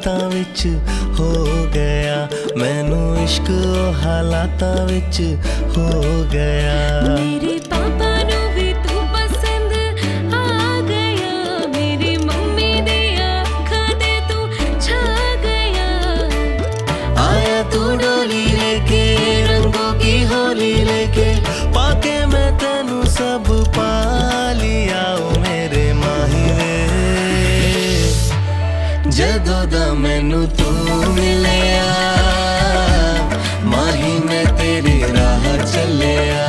हालातां विच हो गया, मैनू इश्क हालातां विच हो गया। मेरे पापा नू भी तू पसंद आ गया, मेरी मम्मी दी अखां ते तू छा गया। आया तू डोली लेके रंगों की होली लेके, पाके मैं तेनू सब पा लिया ओ मेरे माही वे। जदों दा मैनू तू मिलिया, माही मैं तेरी राह चलिया।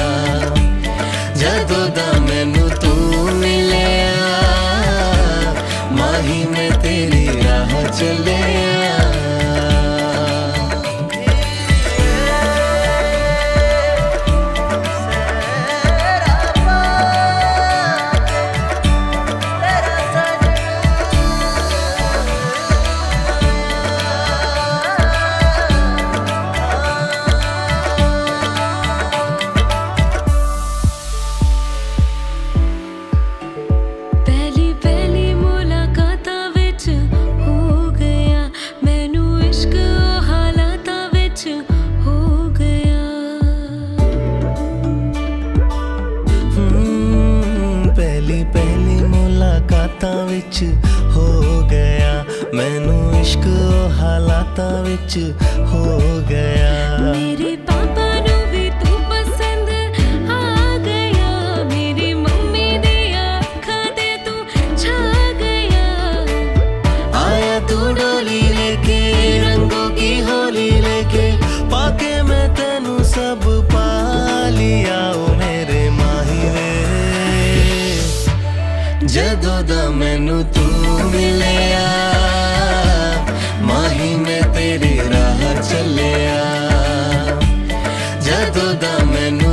जदों दा मैनू तू मिलिया, माही मैं तेरी राह चलिया। हो गया मैनू इश्क हालातां विच हो गया। मेरे पापा नू भी तू पसंद आ गया, मेरी मम्मी दी अखां ते तू छा गया। आया तू डोली लेके रंगों की होली लेके, पाके मैं तेनू सब पा लिया ओ मेरे माही वे। जदों दा मैनू तू मिलिया, माही मैं तेरी राह चलिया। जदों दा मैनू